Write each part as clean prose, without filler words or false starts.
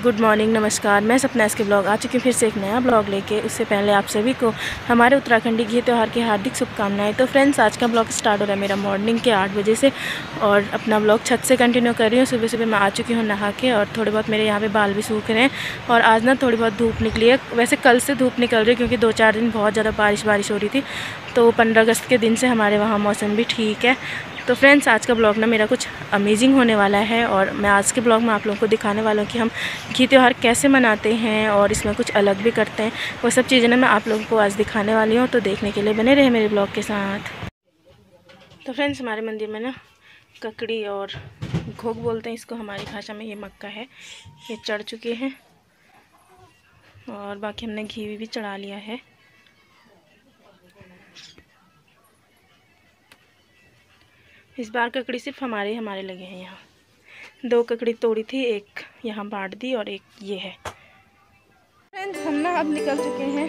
Good morning, नमस्कार। मैं सपना के ब्लॉग आ चुकी हूँ फिर से एक नया ब्लॉग लेके। उससे पहले आप सभी को हमारे उत्तराखंडी घी त्यौहार की हार्दिक शुभकामनाएं। तो फ्रेंड्स, आज का ब्लॉग स्टार्ट हो रहा है मेरा मॉर्निंग के 8 बजे से और अपना ब्लॉग छत से कंटिन्यू कर रही हूँ। सुबह सुबह मैं आ चुकी हूँ नहा के और थोड़े बहुत मेरे यहाँ पे बाल भी सूख रहे हैं। और आज ना थोड़ी बहुत धूप निकली है। वैसे कल से धूप निकल रही है क्योंकि 2-4 दिन बहुत ज़्यादा बारिश हो रही थी। तो 15 अगस्त के दिन से हमारे वहाँ मौसम भी ठीक है। तो फ्रेंड्स, आज का ब्लॉग ना मेरा कुछ अमेजिंग होने वाला है और मैं आज के ब्लॉग में आप लोगों को दिखाने वाला हूँ कि हम घी त्यौहार कैसे मनाते हैं और इसमें कुछ अलग भी करते हैं। वो सब चीज़ें ना मैं आप लोगों को आज दिखाने वाली हूँ, तो देखने के लिए बने रहे मेरे ब्लॉग के साथ। तो फ्रेंड्स, हमारे मंदिर में ना ककड़ी और घोग बोलते हैं इसको, हमारी भाषा में ये मक्का है, ये चढ़ चुके हैं और बाकी हमने घी भी चढ़ा लिया है। इस बार ककड़ी सिर्फ हमारे लगे हैं। यहाँ 2 ककड़ी तोड़ी थी, एक यहाँ बांट दी और एक ये है। फ्रेंड्स, हम ना अब निकल चुके हैं।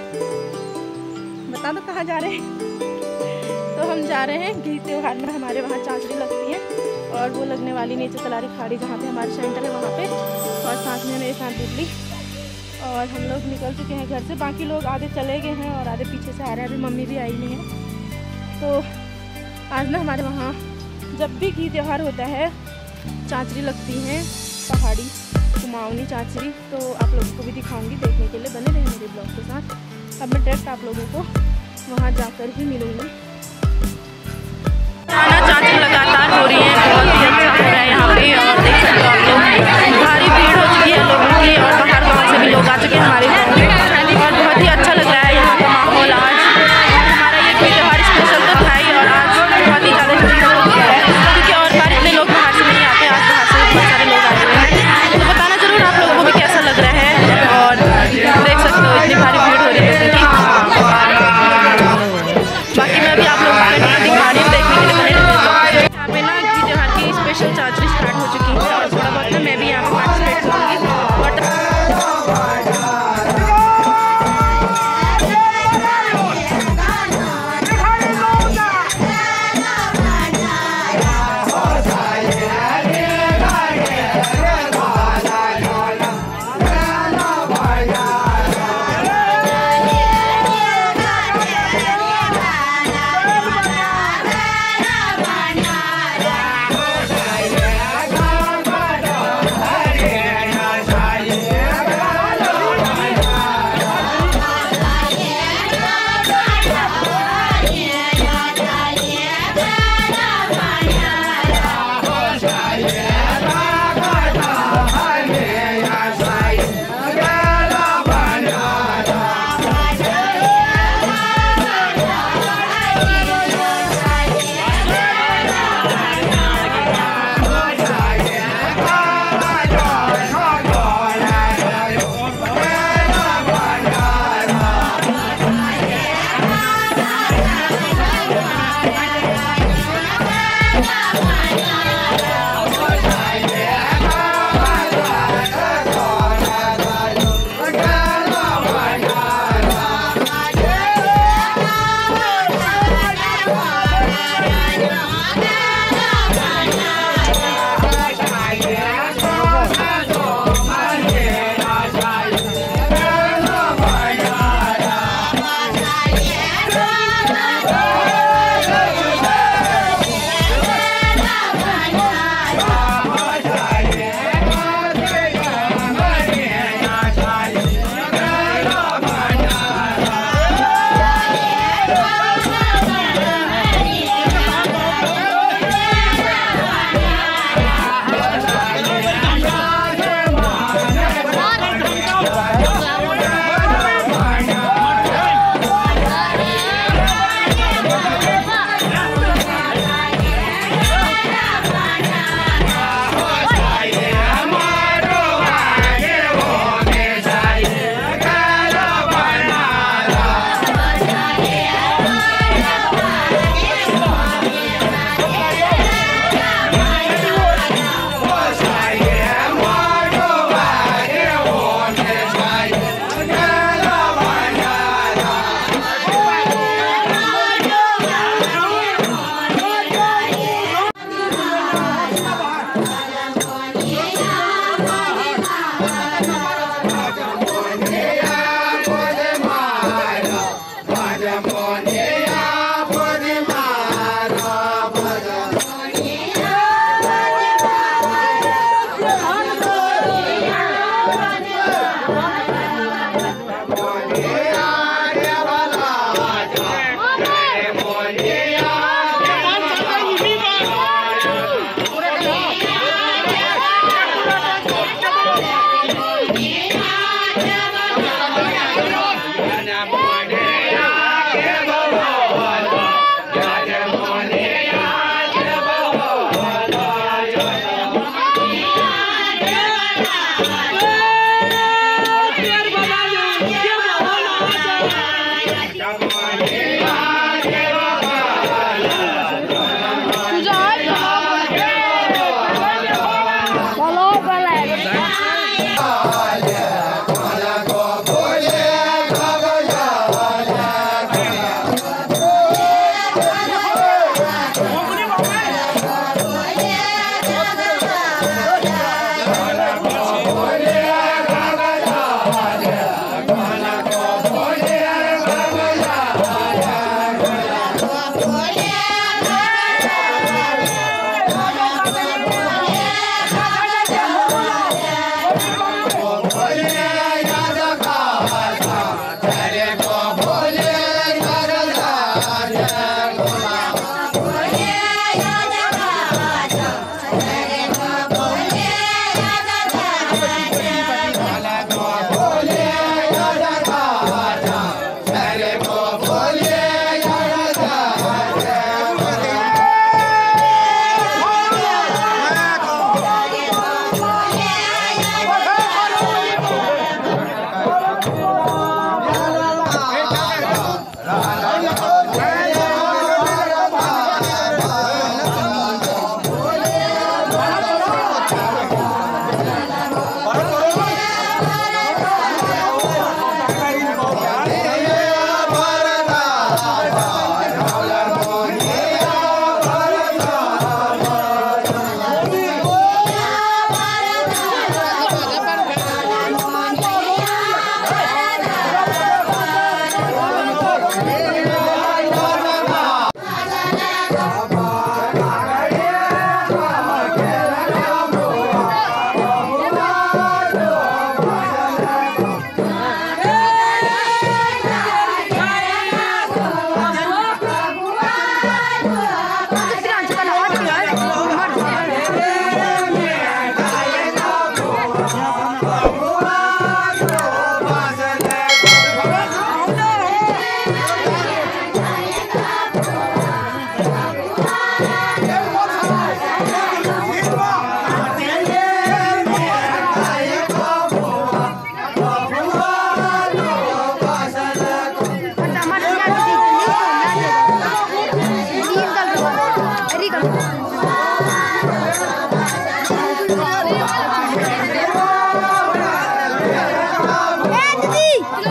बता दो कहाँ जा रहे हैं? तो हम जा रहे हैं घी त्यौहार में। हमारे वहाँ चाँचरी लगती है और वो लगने वाली नीचे तलारी खाड़ी जहाँ पे हमारे सेंटर है वहाँ पे। और साथ में मेरे साथ दिल्ली और हम लोग निकल चुके हैं घर से। बाकी लोग आधे चले गए हैं और आधे पीछे से आ रहे हैं। अभी मम्मी भी आई नहीं है। तो आज ना हमारे वहाँ जब भी घी त्यौहार होता है चाँचरी लगती हैं, पहाड़ी कुमाऊनी चाँचरी। तो आप लोगों को भी दिखाऊंगी, देखने के लिए बने रहे मेरे ब्लॉग के साथ। अब मैं डायरेक्ट आप लोगों को वहाँ जाकर ही मिलूँगी। चाँचरी लगातार हो रही है, बहुत ही अच्छा हो रहा है यहाँ पे। और देख सकते हो आप लोग, भारी भीड़ हो चुकी है लोगों की और बाहर गाँव से भी लोग आ चुके हैं हमारे गाँव में। और बहुत ही अच्छा लग रहा है यहाँ का माहौल। आज हमारा ये घी त्यौहार स्पेशल तो था ही और आज बहुत ही ज़्यादा स्पेशल हो गया है क्योंकि और बार इतने लोग बाहर से नहीं आते। आज बाहर से बहुत सारे लोग आए हुए हैं। तो बताना ज़रूर आप लोगों को भी कैसा लग रहा है। और देख सकते हो इतनी भारी भीड़ हो रही है लोगों की। बाकी मैं अभी आप लोगों को दिखा रही हूँ, देखने के लिए बने रहिए। यहाँ पे ना घी त्यौहार की स्पेशल चाँचरी स्टार्ट हो चुकी है और थोड़ा बहुत ना मैं भी यहाँ पे पार्टिसिपेट करूँगी।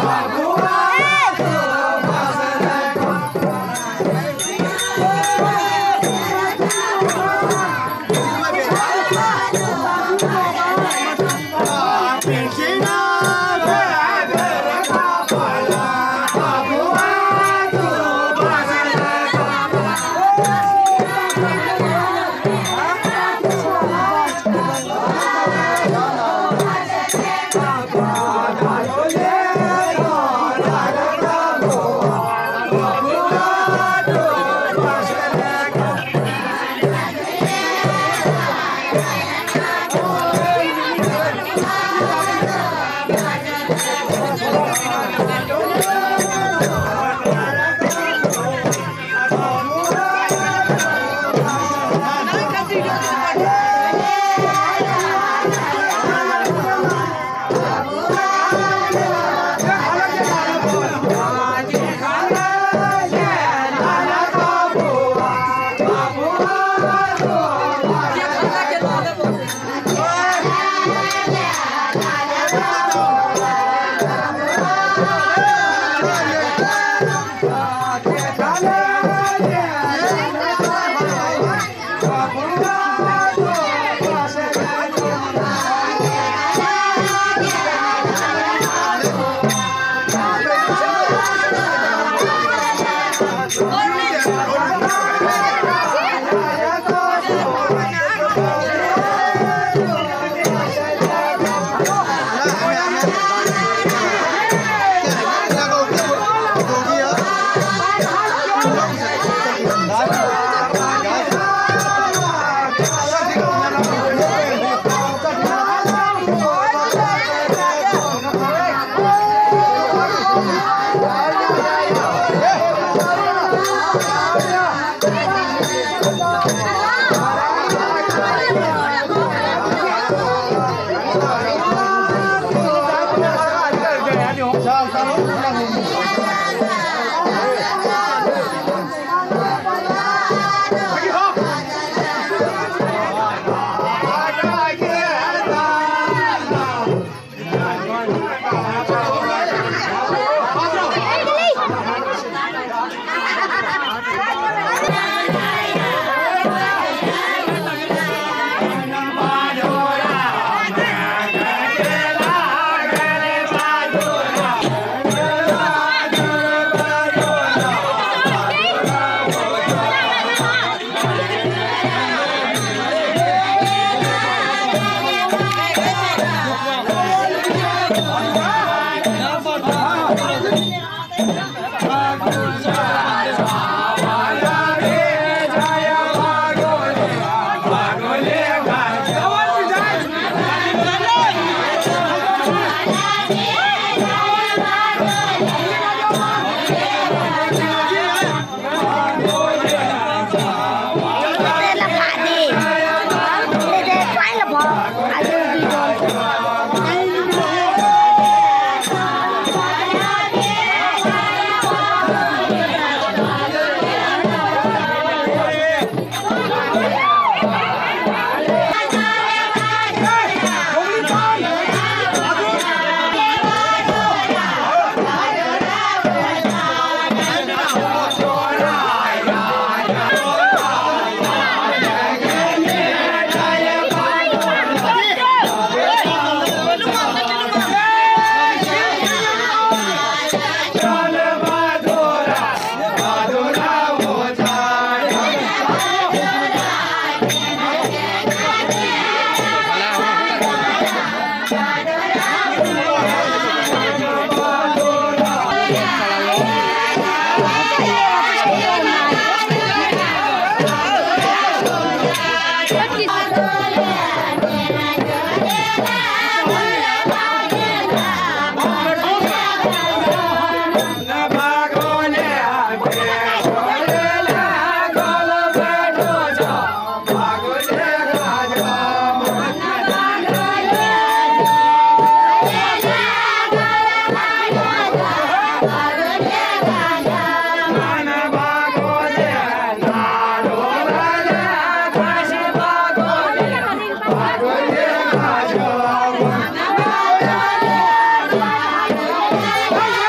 Hey!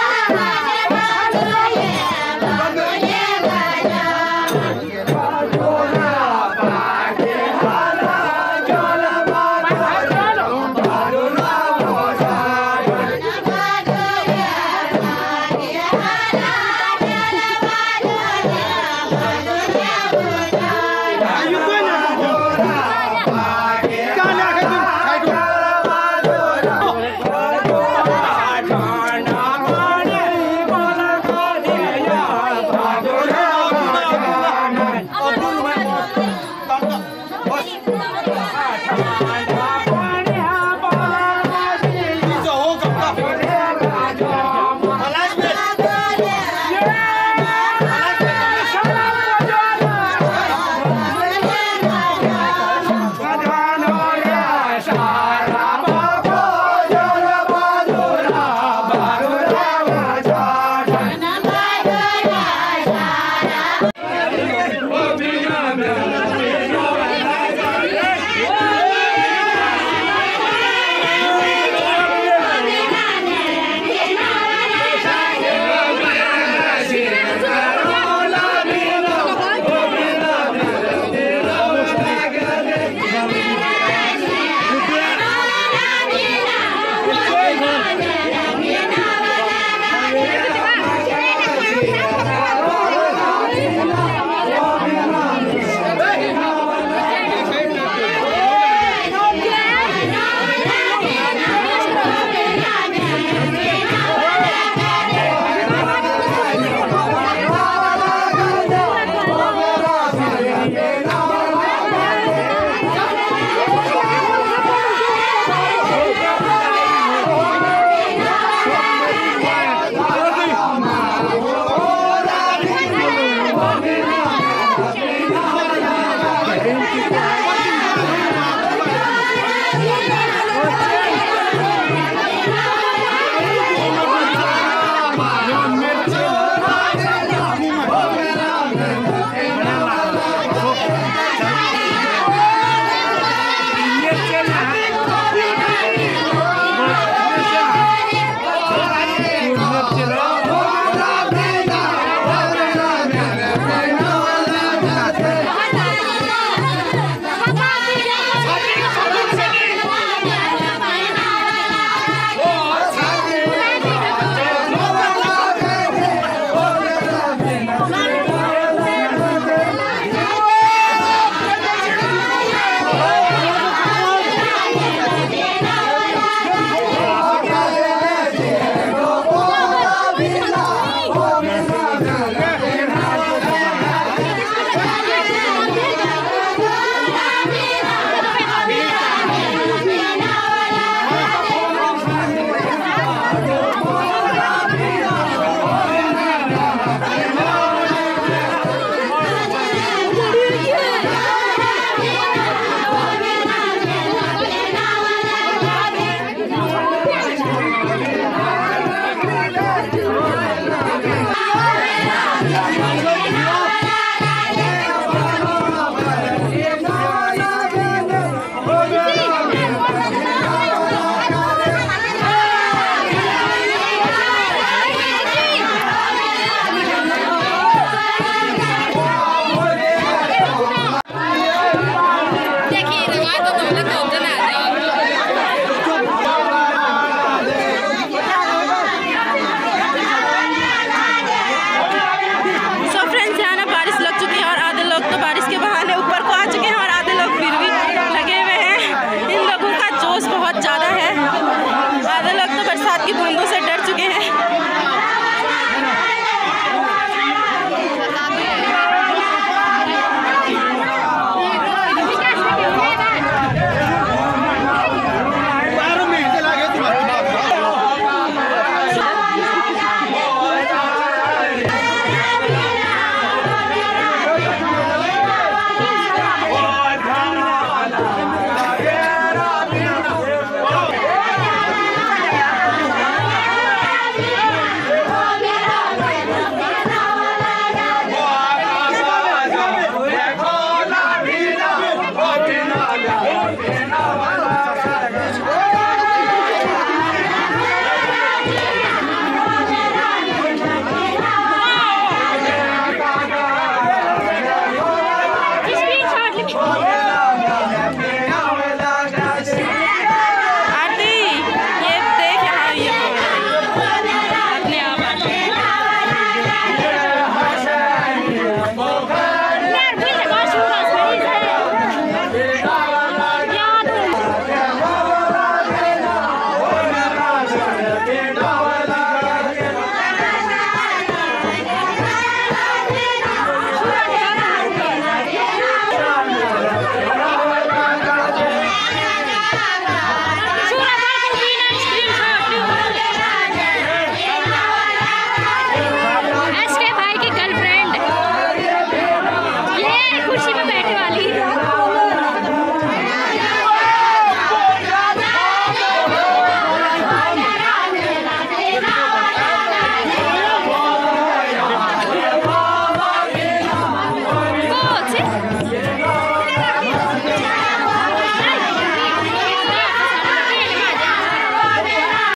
सूरज चला